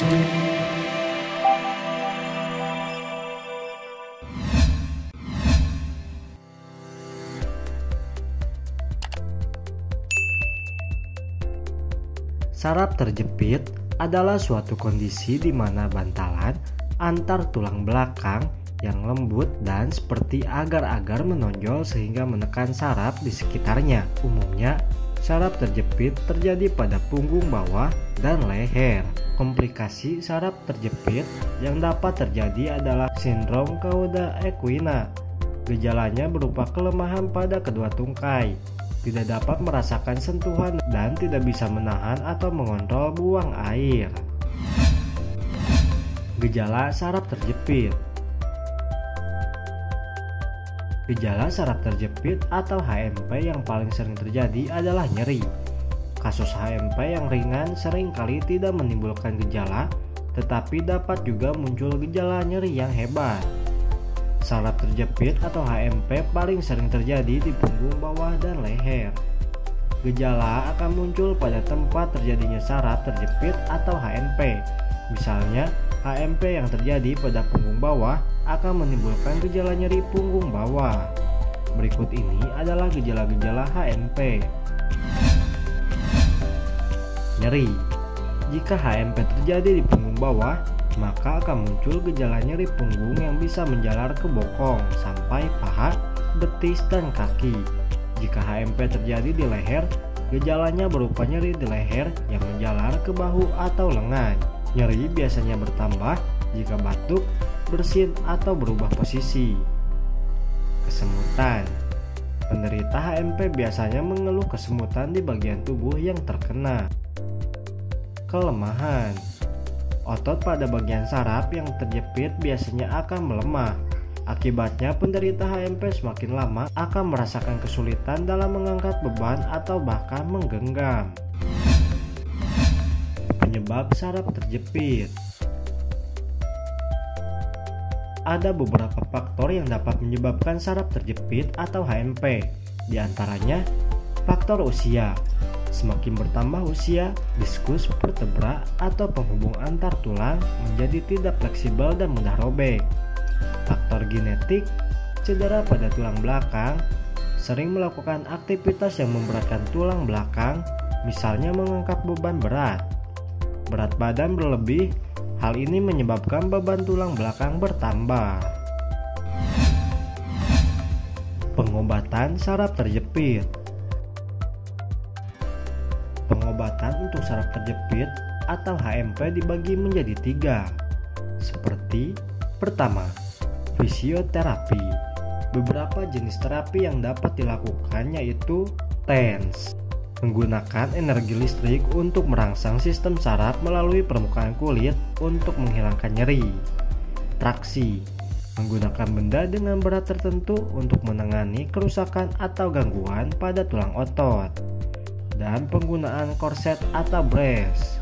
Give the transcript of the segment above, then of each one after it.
Saraf terjepit adalah suatu kondisi di mana bantalan antar tulang belakang yang lembut dan seperti agar-agar menonjol sehingga menekan saraf di sekitarnya. Umumnya, saraf terjepit terjadi pada punggung bawah dan leher. Komplikasi saraf terjepit yang dapat terjadi adalah sindrom cauda equina. Gejalanya berupa kelemahan pada kedua tungkai, tidak dapat merasakan sentuhan dan tidak bisa menahan atau mengontrol buang air. Gejala saraf terjepit. Gejala saraf terjepit atau HMP yang paling sering terjadi adalah nyeri. Kasus HMP yang ringan seringkali tidak menimbulkan gejala, tetapi dapat juga muncul gejala nyeri yang hebat. Saraf terjepit atau HMP paling sering terjadi di punggung bawah dan leher. Gejala akan muncul pada tempat terjadinya saraf terjepit atau HMP. Misalnya, HMP yang terjadi pada punggung bawah akan menimbulkan gejala nyeri punggung bawah. Berikut ini adalah gejala-gejala HMP. Nyeri. Jika HMP terjadi di punggung bawah, maka akan muncul gejala nyeri punggung yang bisa menjalar ke bokong sampai paha, betis, dan kaki. Jika HMP terjadi di leher, gejalanya berupa nyeri di leher yang menjalar ke bahu atau lengan. Nyeri biasanya bertambah jika batuk, bersin, atau berubah posisi. Kesemutan. Penderita HMP biasanya mengeluh kesemutan di bagian tubuh yang terkena. Kelemahan. Otot pada bagian saraf yang terjepit biasanya akan melemah. Akibatnya penderita HMP semakin lama akan merasakan kesulitan dalam mengangkat beban atau bahkan menggenggam. Penyebab saraf terjepit. Ada beberapa faktor yang dapat menyebabkan saraf terjepit atau HMP. Di antaranya, faktor usia. Semakin bertambah usia, diskus vertebra atau penghubung antar tulang menjadi tidak fleksibel dan mudah robek. Faktor genetik, cedera pada tulang belakang, sering melakukan aktivitas yang memberatkan tulang belakang, misalnya mengangkat beban berat. Berat badan berlebih, hal ini menyebabkan beban tulang belakang bertambah. Pengobatan saraf terjepit. Pengobatan untuk saraf terjepit atau HMP dibagi menjadi 3, seperti pertama, fisioterapi. Beberapa jenis terapi yang dapat dilakukan yaitu TENS, menggunakan energi listrik untuk merangsang sistem saraf melalui permukaan kulit untuk menghilangkan nyeri. Traksi, menggunakan benda dengan berat tertentu untuk menangani kerusakan atau gangguan pada tulang otot. Dan penggunaan korset atau brace.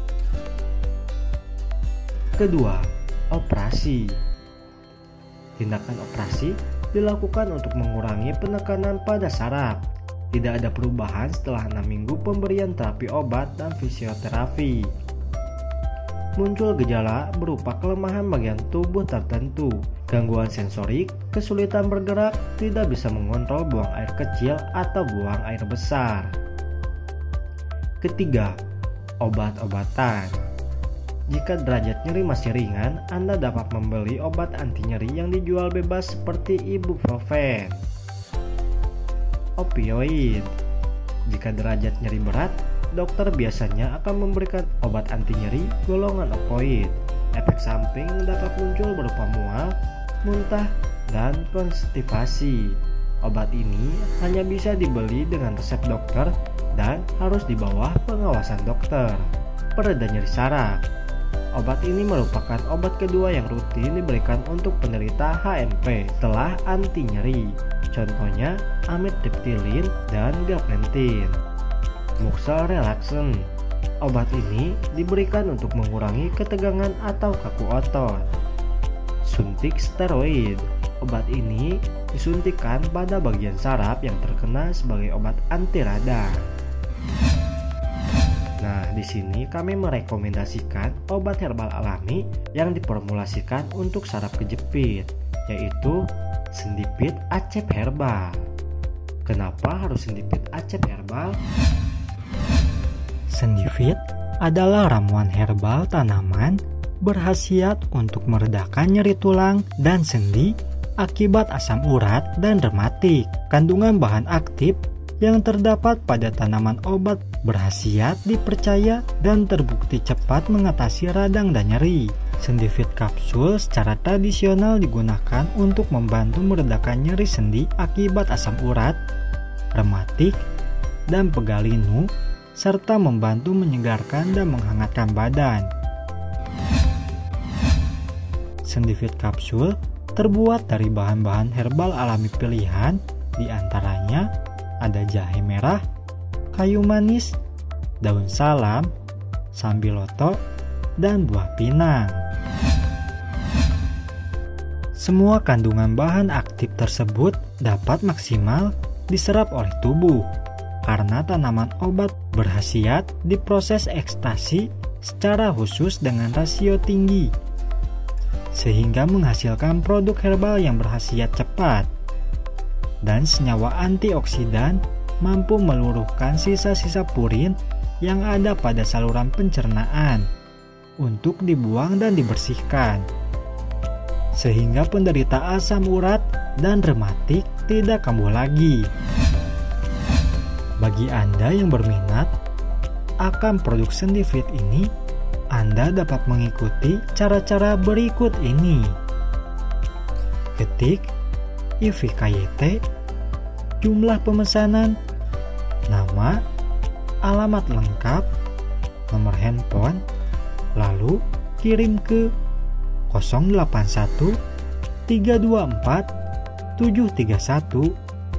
Kedua, operasi. Tindakan operasi dilakukan untuk mengurangi penekanan pada saraf. Tidak ada perubahan setelah 6 minggu pemberian terapi obat dan fisioterapi. Muncul gejala berupa kelemahan bagian tubuh tertentu, gangguan sensorik, kesulitan bergerak, tidak bisa mengontrol buang air kecil atau buang air besar. Ketiga, obat-obatan. Jika derajat nyeri masih ringan, Anda dapat membeli obat anti nyeri yang dijual bebas seperti ibuprofen. Opioid. Jika derajat nyeri berat, dokter biasanya akan memberikan obat anti nyeri golongan opioid. Efek samping dapat muncul berupa mual, muntah, dan konstipasi. Obat ini hanya bisa dibeli dengan resep dokter dan harus di bawah pengawasan dokter. Pereda nyeri saraf. Obat ini merupakan obat kedua yang rutin diberikan untuk penderita HMP setelah anti nyeri. Contohnya amitriptilin dan gabapentin. Muscle relaxant. Obat ini diberikan untuk mengurangi ketegangan atau kaku otot. Suntik steroid. Obat ini disuntikkan pada bagian saraf yang terkena sebagai obat anti radang. Nah, Di sini kami merekomendasikan obat herbal alami yang diformulasikan untuk saraf kejepit, yaitu Sendipit Acep Herbal. Kenapa harus Sendipit Acep Herbal? Sendipit adalah ramuan herbal tanaman berkhasiat untuk meredakan nyeri tulang dan sendi akibat asam urat dan rematik. Kandungan bahan aktif yang terdapat pada tanaman obat berkhasiat dipercaya dan terbukti cepat mengatasi radang dan nyeri. Sendipit kapsul secara tradisional digunakan untuk membantu meredakan nyeri sendi akibat asam urat, rematik, dan pegal linu, serta membantu menyegarkan dan menghangatkan badan. Sendipit kapsul terbuat dari bahan-bahan herbal alami pilihan, diantaranya ada jahe merah, kayu manis, daun salam, sambiloto, dan buah pinang. Semua kandungan bahan aktif tersebut dapat maksimal diserap oleh tubuh karena tanaman obat berkhasiat diproses ekstasi secara khusus dengan rasio tinggi, sehingga menghasilkan produk herbal yang berkhasiat cepat. Dan senyawa antioksidan mampu meluruhkan sisa-sisa purin yang ada pada saluran pencernaan untuk dibuang dan dibersihkan, sehingga penderita asam urat dan rematik tidak kambuh lagi. Bagi Anda yang berminat akan produk Sendipit ini, Anda dapat mengikuti cara-cara berikut ini. Ketik IVKYT, jumlah pemesanan, nama, alamat lengkap, nomor handphone, lalu kirim ke 081 324 731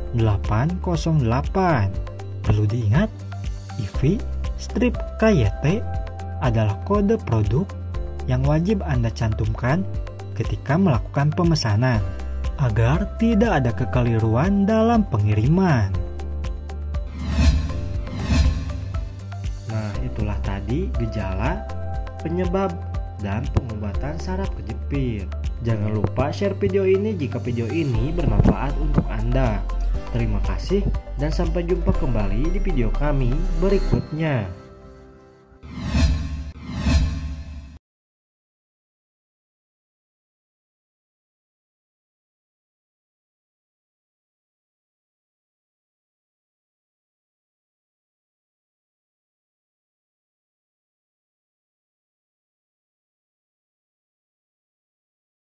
808. Perlu diingat, IV strip KYT adalah kode produk yang wajib Anda cantumkan ketika melakukan pemesanan, agar tidak ada kekeliruan dalam pengiriman. Nah, itulah tadi gejala, penyebab, dan pengobatan saraf kejepit. Jangan lupa share video ini jika video ini bermanfaat untuk Anda. Terima kasih dan sampai jumpa kembali di video kami berikutnya.